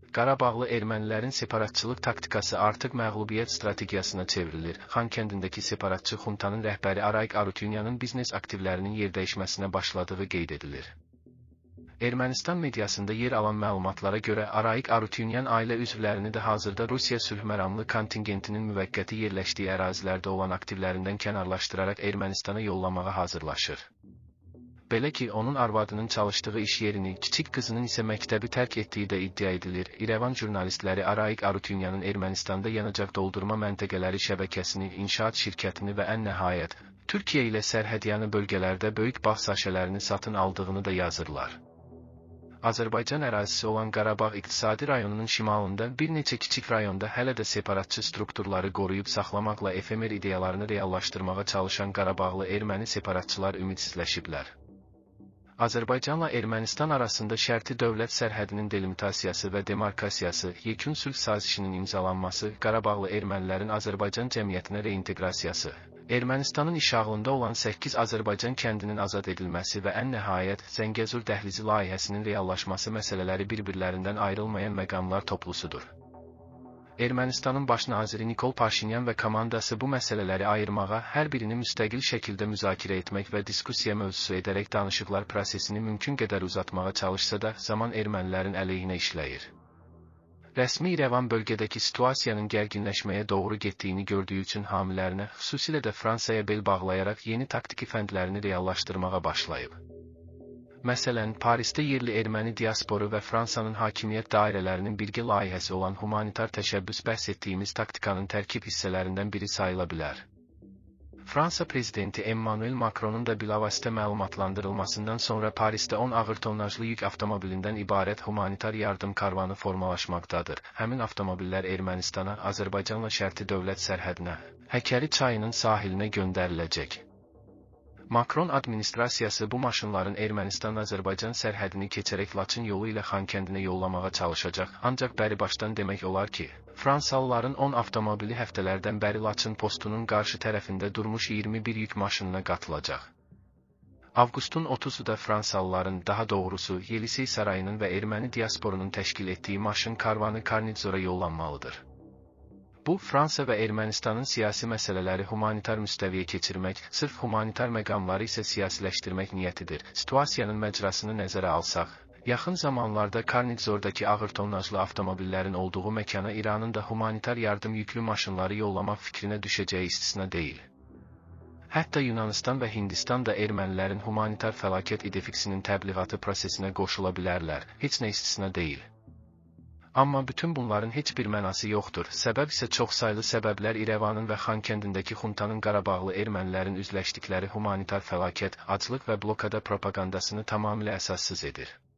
Qarabağlı ermənilərin separatçılıq taktikası artıq məğlubiyyət strategiyasına çevrilir. Xankəndindəki separatçı xuntanın rəhbəri Arayik Arutyunyanın biznes aktivlərinin yerdəyişməsinə başladığı qeyd edilir. Ermənistan mediasında yer alan məlumatlara görə Arayik Arutyunyan ailə üzvlərini də hazırda Rusiya sülhməramlı kontingentinin müvəqqəti yerləşdiyi ərazilərdə olan aktivlərindən kənarlaşdıraraq Ermənistana yollamağa hazırlaşır. Belə ki, onun arvadının çalışdığı iş yerini, kiçik qızının isə məktəbi tərk etdiyi də iddia edilir. İrəvan jurnalistləri Arayik Arutyunyanın Ermənistanda yanacaq doldurma məntəqələri şəbəkəsini, inşaat şirkətini və ən nəhayət, Türkiyə ilə sərhədyanı bölgələrdə böyük bağ sahələrini satın aldığını da yazırlar. Azərbaycan ərazisi olan Qarabağ iqtisadi rayonunun şimalında bir neçə kiçik rayonda hələ də separatçı strukturları qoruyub saxlamaqla efemer ideyalarını reallaşdırmağa çalışan Qarabağlı erməni separatçılar ümidsizləşiblər. Azərbaycanla Ermənistan arasında şərti dövlət sərhədinin delimitasiyası və demarkasiyası, yekun sülh sazişinin imzalanması, Qarabağlı ermənilərin Azərbaycan cəmiyyətinə reinteqrasiyası, Ermənistanın işğalında olan 8 Azərbaycan kəndinin azad edilməsi və ən nəhayət, Zəngəzur dəhlizi layihəsinin reallaşması məsələləri bir-birlərindən ayrılmayan məqamlar toplusudur. Ermənistanın baş naziri Nikol Paşinyan və komandası bu məsələləri ayırmağa, hər birini müstəqil şəkildə müzakirə etmək və diskussiya mövzusu edərək danışıqlar prosesini mümkün qədər uzatmağa çalışsa da, zaman ermənilərin əleyhinə işləyir. Rəsmi İrəvan bölgədəki situasiyanın gərginləşməyə doğru getdiyini gördüyü üçün hamilərinə, xüsusilə də Fransaya bel bağlayaraq yeni taktiki fəndlərini reallaşdırmağa başlayıb. Məsələn, Parisdə yerli erməni diasporu və Fransanın hakimiyyət dairələrinin birgə layihəsi olan humanitar təşəbbüs bəhs etdiyimiz taktikanın tərkib hissələrindən biri sayıla bilər. Fransa prezidenti Emmanuel Macronun da bilavasitə məlumatlandırılmasından sonra Parisdə 10 ağır tonnajlı yük avtomobilindən ibarət humanitar yardım karvanı formalaşmaqdadır. Həmin avtomobillər Ermənistana, Azərbaycanla şərti dövlət sərhədinə, Həkəri çayının sahilinə göndəriləcək. Macron administrasiyası bu maşınların Ermənistan-Azərbaycan sərhədini keçərək Laçın yolu ilə Xankəndinə yollamağa çalışacaq, ancaq bəribaşdan demək olar ki, Fransalıların 10 avtomobili həftələrdən bəri Laçın postunun qarşı tərəfində durmuş 21 yük maşınına qatılacaq. Avqustun 30-u da Fransalıların, daha doğrusu Yelisey sarayının və erməni diasporunun təşkil etdiyi maşın karvanı Karnitzora yollanmalıdır. Bu, Fransa və Ermənistanın siyasi məsələləri humanitar müstəviyə keçirmək, sırf humanitar məqamları isə siyasiləşdirmək niyyətidir. Situasiyanın məcrasını nəzərə alsaq, yaxın zamanlarda Karnitzordakı ağır tonnajlı avtomobillərin olduğu məkana İranın da humanitar yardım yüklü maşınları yollamaq fikrinə düşəcəyi istisna deyil. Hətta Yunanistan və Hindistan da ermənilərin humanitar fəlakət idefiksinin təbliğatı prosesinə qoşula bilərlər, heç nə istisna deyil. Amma bütün bunların heç bir mənası yoxdur, səbəb isə çoxsaylı səbəblər İrəvanın və Xankəndindəki xuntanın Qarabağlı ermənilərin üzləşdikləri humanitar fəlakət, aclıq və blokada propagandasını tamamilə əsassız edir.